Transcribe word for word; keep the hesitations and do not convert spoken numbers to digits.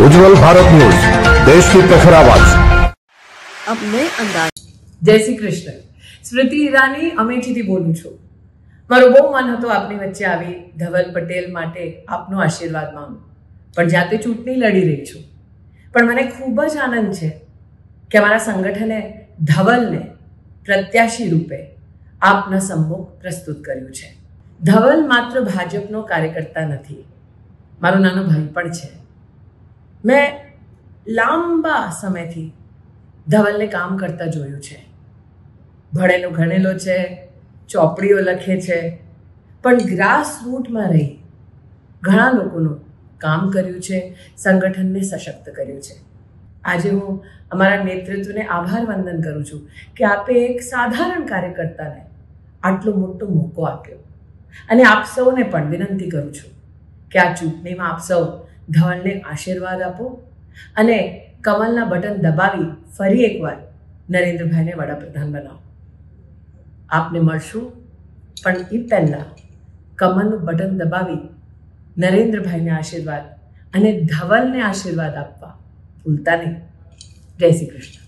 उज्जवल Bharat news, देश की प्रखर आवाज। अब नए अंदाज। जय श्री कृष्ण। स्मृति ईरानी अमेठीથી બોલું છું। મારો બહુ મન હતો આપની વચ્ચે આવી ધવલ પટેલ માટે આપનો આશીર્વાદ માંગુ, પણ જાતે ચૂંટણી લડી રહી છું। પણ મને ખૂબ જ આનંદ છે કે અમારા સંગઠને ધવલને પ્રત્યાશી રૂપે આપના સમ્મુખ પ્રસ્તુત કર્યું છે। ધવલ માત્ર ભાજપનો કાર્યકર્તા નથી, મારો નાનો ભાઈ પણ છે। મેં લાંબા સમયથી ધવલને કામ કરતા જોયું છે। ભણેલો ગણેલો છે, ચોપડીઓ લખે છે, પણ ગ્રાસ રૂટમાં રહી ઘણા લોકોનું કામ કર્યું છે, સંગઠનને સશક્ત કર્યું છે। આજે હું અમારા નેતૃત્વને આભાર વંદન કરું છું કે આપે એક સાધારણ કાર્યકર્તાને આટલો મોટો મોકો આપ્યો। અને આપ સૌને પણ વિનંતી કરું છું કે આ ચૂંટણીમાં આપ સૌ ધવલને આશીર્વાદ આપો અને કમલના બટન દબાવી ફરી એકવાર નરેન્દ્રભાઈને વડાપ્રધાન બનાવો। આપને મળશું, પણ એ પહેલાં કમલનું બટન દબાવી નરેન્દ્રભાઈને આશીર્વાદ અને ધવલને આશીર્વાદ આપવા ભૂલતા નહીં। જય શ્રી કૃષ્ણ।